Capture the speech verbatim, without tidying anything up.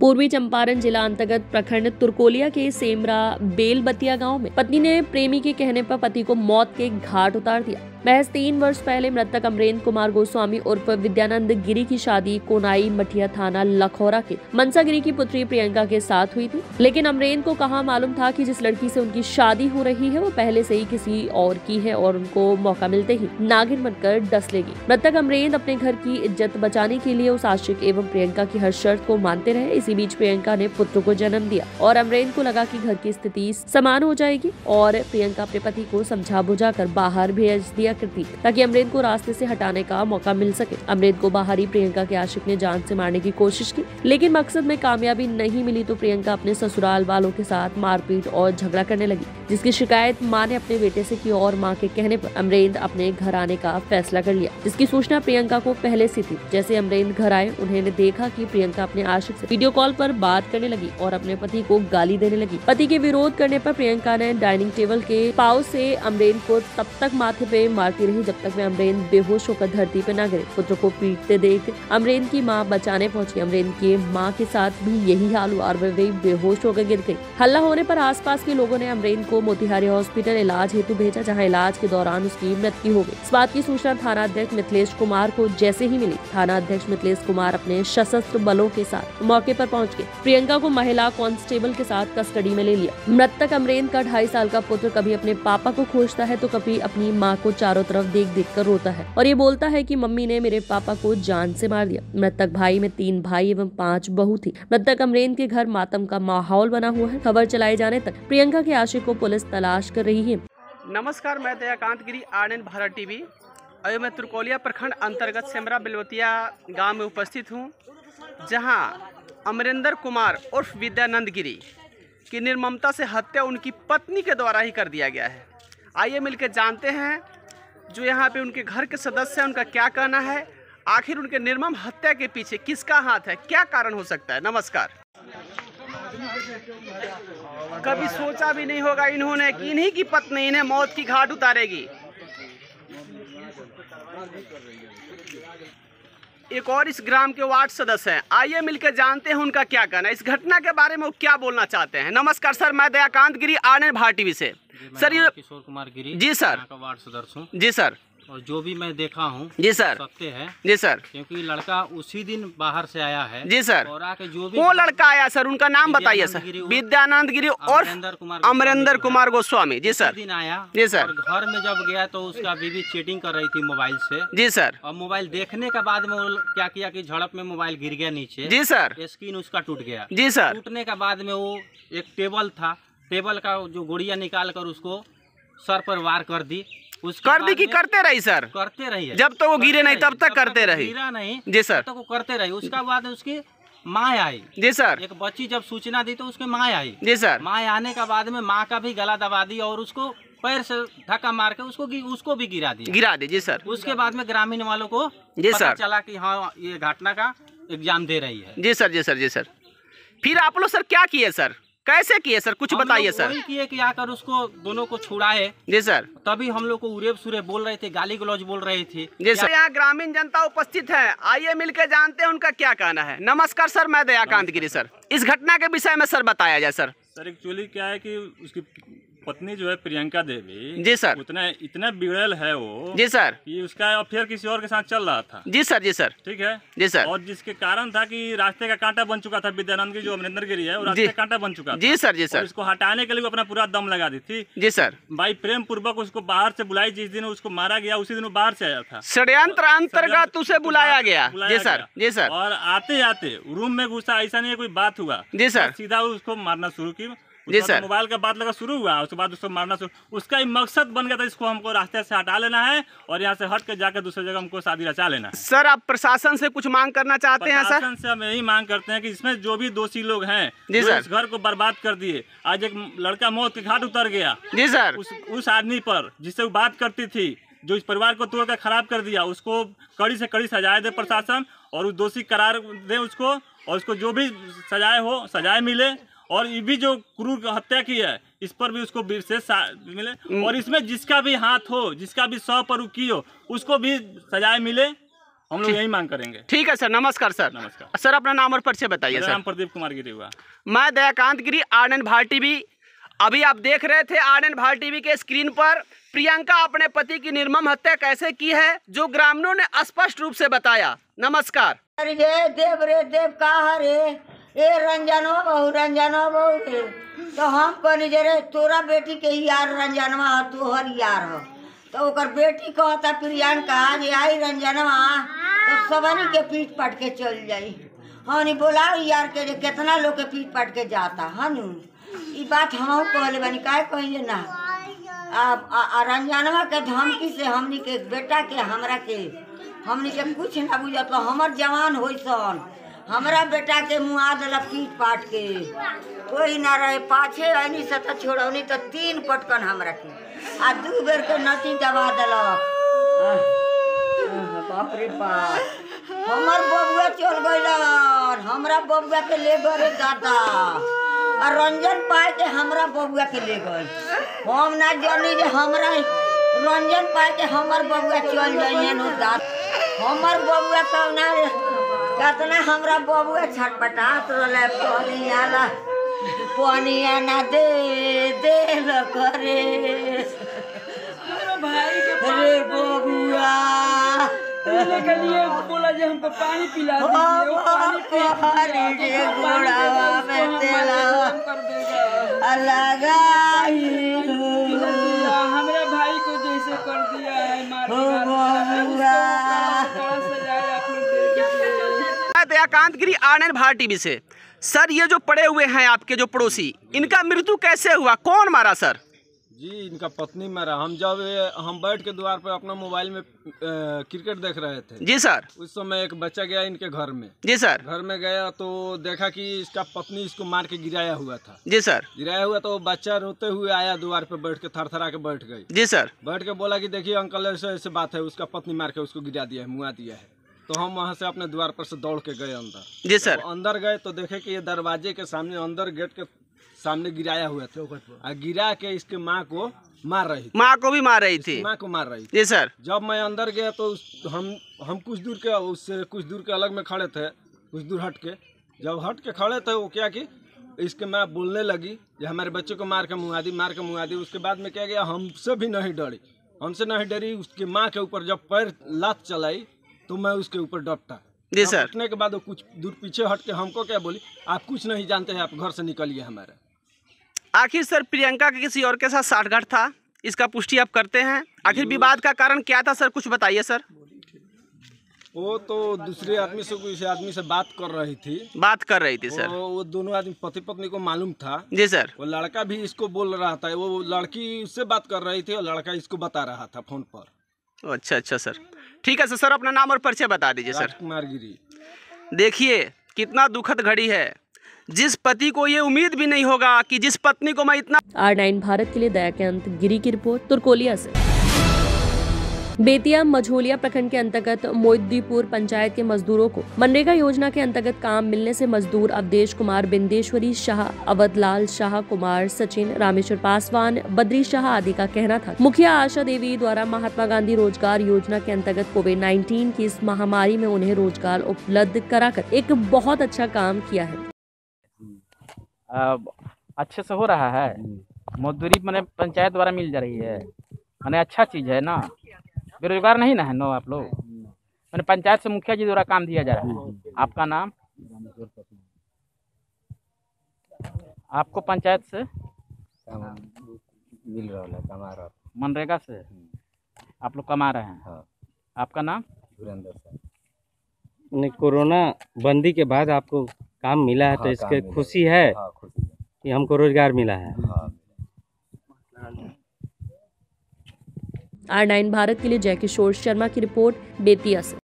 पूर्वी चंपारण जिला अंतर्गत प्रखंड तुरकोलिया के सेमरा बेलबतिया गांव में पत्नी ने प्रेमी के कहने पर पति को मौत के घाट उतार दिया। महज तीन वर्ष पहले मृतक अमरेंद्र कुमार गोस्वामी उर्फ विद्यानंद गिरी की शादी कोनाई मठिया थाना लखौरा के मनसा गिरी की पुत्री प्रियंका के साथ हुई थी, लेकिन अमरेंद्र को कहाँ मालूम था कि जिस लड़की से उनकी शादी हो रही है वो पहले से ही किसी और की है और उनको मौका मिलते ही नागिन बनकर डस लेगी। मृतक अमरेंद्र अपने घर की इज्जत बचाने के लिए उस आशिक एवं प्रियंका की हर शर्त को मानते रहे। इसी बीच प्रियंका ने पुत्र को जन्म दिया और अमरेंद्र को लगा कि घर की स्थिति समान हो जाएगी और प्रियंका अपने पति को समझा बुझा कर बाहर भेज दिया करती ताकि अमरेंद्र को रास्ते से हटाने का मौका मिल सके। अमरेंद्र को बाहर ही प्रियंका के आशिक ने जान से मारने की कोशिश की, लेकिन मकसद में कामयाबी नहीं मिली तो प्रियंका अपने ससुराल वालों के साथ मारपीट और झगड़ा करने लगी, जिसकी शिकायत मां ने अपने बेटे से की और मां के कहने पर अमरेंद्र अपने घर आने का फैसला कर लिया, जिसकी सूचना प्रियंका को पहले से थी। जैसे अमरेंद्र घर आए, उन्होंने देखा कि प्रियंका अपने आशिक से वीडियो कॉल पर बात करने लगी और अपने पति को गाली देने लगी। पति के विरोध करने पर प्रियंका ने डाइनिंग टेबल के पाव से अमरेंद्र को तब तक माथे पे मारती रही जब तक वे अमरेंद्र बेहोश होकर धरती पे न गिरे। पुत्र को पीटते देख अमरेंद्र की मां बचाने पहुंची। अमरेंद्र की मां के साथ भी यही हाल हुआ और वे भी बेहोश होकर गिर गई। हल्ला होने पर आसपास के लोगों ने अमरेंद्र को मोतिहारी हॉस्पिटल इलाज हेतु भेजा, जहां इलाज के दौरान उसकी मृत्यु हो गई। इस बात की सूचना थाना अध्यक्ष मिथिलेश कुमार को जैसे ही मिली, थाना अध्यक्ष मिथिलेश कुमार अपने सशस्त्र बलों के साथ मौके पर पहुंच गए। प्रियंका को महिला कांस्टेबल के साथ कस्टडी में ले लिया। मृतक अमरेंद्र का ढाई साल का पुत्र कभी अपने पापा को खोजता है तो कभी अपनी माँ को चारों तरफ देख देख कर रोता है और ये बोलता है कि मम्मी ने मेरे पापा को जान से मार दिया। मृतक भाई में तीन भाई एवं पांच बहू थी। मृतक अमरेंद्र के घर मातम का माहौल बना हुआ है। खबर चलाए जाने तक प्रियंका के आशिक को पुलिस तलाश कर रही है। नमस्कार, मैं दयाकांत गिरी, आनंद भारत टीवी। अभी मैं तुरकोलिया प्रखंड अंतर्गत सेमरा बेलबतिया गांव में उपस्थित हूं, जहां अमरेंद्र कुमार उर्फ विद्यानंद गिरी की निर्ममता से हत्या उनकी पत्नी के द्वारा ही कर दिया गया है। आइए मिलकर जानते हैं जो यहाँ पे उनके घर के सदस्य हैं उनका क्या कहना है, आखिर उनके निर्मम हत्या के पीछे किसका हाथ है, क्या कारण हो सकता है। नमस्कार। कभी सोचा भी नहीं होगा इन्होंने कि इन्हीं की पत्नी इन्हें मौत की घाट उतारेगी। एक और इस ग्राम के वार्ड सदस्य हैं, आइए मिलकर जानते हैं उनका क्या कहना है, इस घटना के बारे में वो क्या बोलना चाहते हैं। नमस्कार सर, मैं दयाकांत गिरी, आनंद भारत टीवी से। सर ये किशोर कुमार गिरी जी सर का वार्ड सदस्य हूँ। जी सर। और जो भी मैं देखा हूँ जी सर सत्य है। जी सर। क्योंकि लड़का उसी दिन बाहर से आया है। जी सर। और आके जो भी वो लड़का आया सर, उनका नाम बताइए सर। विद्यानंद गिरी और अमरेंद्र कुमार गोस्वामी। जी सर। दिन आया जी सर। और घर में जब गया तो उसका बीवी चैटिंग कर रही थी मोबाइल से। जी सर। और मोबाइल देखने के बाद में वो क्या किया कि झड़प में मोबाइल गिर गया नीचे। जी सर। स्क्रीन उसका टूट गया। जी सर। टूटने के बाद में वो एक टेबल था, टेबल का जो गोड़िया निकाल कर उसको सर पर वार कर दी। कर दी कि करते रही सर? करते रही है। जब तक तो वो गिरे नहीं तब तक करते रही। गिरा नहीं जी सर। तब तक वो करते रही। उसके बाद उसकी माँ आई। जी सर। एक बच्ची जब सूचना दी तो उसकी माँ आई। जी सर। माँ आने के बाद में माँ का भी गला दबा दी और उसको पैर से धक्का मार के उसको उसको भी गिरा दी गिरा दी। जी सर। उसके बाद में ग्रामीण वालों को जी पता सर चला कि हाँ ये घटना का एग्जाम दे रही है। जी सर। जी सर। जी सर। फिर आप लोग सर क्या किए सर, कैसे किए सर, कुछ बताइए सर। वही किए कि आकर उसको दोनों को छुड़ाए। जी सर। तभी हम लोग को उरेब सुरेब बोल रहे थे, गाली गलौज बोल रहे थे। जी सर। यहाँ ग्रामीण जनता उपस्थित है, आइए मिलकर जानते हैं उनका क्या कहना है। नमस्कार सर, मैं दयाकांत गिरी। सर इस घटना के विषय में सर बताया जाए। सर सर एक्चुअली क्या है कि उसकी पत्नी जो है प्रियंका देवी। जी सर। उतना इतना बिगड़ल है वो। जी सर। कि उसका अफेयर किसी और के साथ चल रहा था। जी सर। जी सर। ठीक है। जी सर। और जिसके कारण था कि रास्ते का कांटा बन चुका था। विद्यानंद की जो अमरेंद्र गिरी है वो रास्ते का कांटा बन चुका था। जी सर। जी सर। इसको हटाने के लिए वो अपना पूरा दम लगा दी थी। जी सर। भाई प्रेम पूर्वक उसको बाहर से बुलाई, जिस दिन उसको मारा गया उसी दिन वो बाहर से आया था। षड्यंत्र अंतर्गत उसे बुलाया गया। जी सर। जी सर। और आते आते रूम में घुसा, ऐसा नहीं है कोई बात हुआ। जी सर। सीधा उसको मारना शुरू की। जी सर। मोबाइल का बात लगा शुरू हुआ, उसके बाद उसको मारना शुरू। उसका ही मकसद बन गया था, इसको हमको रास्ते से हटा लेना है और यहाँ से हट के जाकर दूसरी जगह हमको शादी रचा लेना है। सर आप प्रशासन से कुछ मांग करना चाहते हैं? सर प्रशासन से हम यही मांग करते हैं कि इसमें जो भी दोषी लोग हैं जी जो सर इस घर को बर्बाद कर दिए, आज एक लड़का मौत के घाट उतर गया। जी सर। उस उस आदमी पर जिससे वो बात करती थी, जो इस परिवार को तोड़कर खराब कर दिया, उसको कड़ी से कड़ी सजाए दे प्रशासन और उस दोषी करार दे उसको, और उसको जो भी सजाए हो सजाए मिले। और ये भी जो क्रूर हत्या की है इस पर भी उसको विशेष मिले। और इसमें जिसका भी हाथ हो, जिसका भी सौ पर की हो, उसको भी सजाए मिले। हम लोग यही मांग करेंगे। ठीक है सर, नमस्कार सर। नमस्कार सर, अपना नाम और परिचय बताइए। मेरा सर, नाम प्रदीप कुमार गिरी हुआ। मैं दयाकांत गिरी, आनंद भारत टीवी। अभी आप देख रहे थे आनंद भारत टीवी के स्क्रीन पर प्रियंका अपने पति की निर्मम हत्या कैसे की है, जो ग्रामीणों ने स्पष्ट रूप से बताया। नमस्कार। अरे देव रे देव कहा रे ए रंजनवा बहू रंजनवा बहू रे, तो हम कहनी जे रे तोरा बेटी के यार रंजनवा हो, तोहर यार हो। तो ओकर बेटी कहता प्रियंका जे आई रंजनवा तो सबनी के पीट पाट के चल जाई। हनी बोलाओ यार के कितना लोग के पीट पाट के जाता हनु। ई बात हम कहले बनी काहे कहिए ना। आ रंजनवा के धमकी से हमनी के बेटा के हमरा के हमनी के कुछ ना बुझत, हमर जवान होई सन हमरा बेटा के मुआ दिला पीट पाट के। कोई ना रहे पाछे आईनी से तो छोड़ौनी तो तीन पटकन हमरा के आ दू बेर के नटी दबा दिलक। बाप रे बाप, हमर बबुआ चल गइलन, हमरा बबुआ के ले गए दादा और रंजन पाए के हमरा बबुआ के ले गए। हम ना जानी जे हमरा रंजन पाए के हमर बबुआ चल जाइए नो दादा। हमर बबुआ तो ना कितना हमरा बबुआ छटपटात रहे, पानिया ला पानिया ना दे दे ल करे भाई के रे बबुआ के लिए बोला जे हमको पानी पिला दीजिए। वो पानी पी रे गोड़ावा में तेला कर देगा लगा हमरा भाई को जैसे कर दिया है मार बबुआ। दयाकांत गिरी, आनंद भारत टीवी से। सर, ये जो पड़े हुए हैं आपके जो पड़ोसी, इनका मृत्यु कैसे हुआ, कौन मारा सर? जी, इनका पत्नी मारा। हम जब हम बैठ के द्वार पर अपना मोबाइल में क्रिकेट देख रहे थे। जी सर। उस समय एक बच्चा गया इनके घर में। जी सर। घर में गया तो देखा कि इसका पत्नी इसको मार के गिराया हुआ था। जी सर। गिराया हुआ तो बच्चा रोते हुए आया द्वार पे, बैठ के थरथरा के बैठ गई। जी सर। बैठ के बोला कि देखिए अंकल, ऐसे ऐसे बात है, उसका पत्नी मार के उसको गिरा दिया है, मुआ दिया है। तो हम वहाँ से अपने द्वार पर से दौड़ के गए अंदर। जी सर। तो अंदर गए तो देखे कि ये दरवाजे के सामने, अंदर गेट के सामने गिराया हुआ था और गिरा के इसके माँ को मार रही थी। माँ को भी मार रही थी। माँ को मार रही थी। जी सर। जब मैं अंदर गया तो हम हम कुछ दूर के उससे कुछ दूर के अलग में खड़े थे, कुछ दूर हट के। जब हट के खड़े थे वो क्या कि इसके माँ बोलने लगी कि हमारे बच्चे को मार के मुआ दी, मार के मुआ दी। उसके बाद में क्या गया, हमसे भी नहीं डरी, हमसे नहीं डरी। उसकी माँ के ऊपर जब पैर लात चलाई तो मैं उसके ऊपर डपटा। जी सर। डपटने के बाद वो कुछ दूर पीछे हट के हमको क्या बोली, आप कुछ नहीं जानते हैं, आप घर से निकलिए हमारे। आखिर सर, प्रियंका के किसी और के साथ साठगांठ था, इसका पुष्टि आप करते हैं? आखिर विवाद का कारण क्या था सर, कुछ बताइए सर। वो तो दूसरे आदमी से किसी आदमी से बात कर रही थी। बात कर रही थी सर। वो, वो दोनों आदमी पति पत्नी को मालूम था। जी सर। वो लड़का भी इसको बोल रहा था, वो लड़की उससे बात कर रही थी और लड़का इसको बता रहा था फोन पर। अच्छा अच्छा सर, ठीक है सर। सर, अपना नाम और परिचय बता दीजिए सर। कुमार गिरी। देखिए कितना दुखद घड़ी है, जिस पति को ये उम्मीद भी नहीं होगा कि जिस पत्नी को मैं इतना। आर नाइन भारत के लिए दयाकांत गिरी की रिपोर्ट, तुर्कोलिया से। बेतिया मझोलिया प्रखंड के अंतर्गत मोइद्दीपुर पंचायत के मजदूरों को मनरेगा योजना के अंतर्गत काम मिलने से मजदूर अवधेश कुमार, बिंदेश्वरी शाह, अवधलाल शाह, कुमार सचिन, रामेश्वर पासवान, बद्री शाह आदि का कहना था। मुखिया आशा देवी द्वारा महात्मा गांधी रोजगार योजना के अंतर्गत कोविड नाइन्टीन की इस महामारी में उन्हें रोजगार उपलब्ध कराकर एक बहुत अच्छा काम किया है। अच्छे से हो रहा है, मजदूरी मैंने पंचायत द्वारा मिल जा रही है, मैंने अच्छा चीज है ना। बेरोजगार नहीं ना है नो आप लोग, मैंने पंचायत से मुखिया जी द्वारा काम दिया जा रहा है। आपका नाम? आपको पंचायत से मिल रहा है, कमा रहा, मनरेगा से आप लोग कमा रहे हैं। हाँ। आपका नाम? वीरेंद्र सर। कोरोना बंदी के बाद आपको काम मिला है। हाँ, तो इसके खुशी है। हाँ, खुशी है कि हमको रोजगार मिला है। हाँ। आर नाइन भारत के लिए जय किशोर शर्मा की रिपोर्ट, बेतिया से।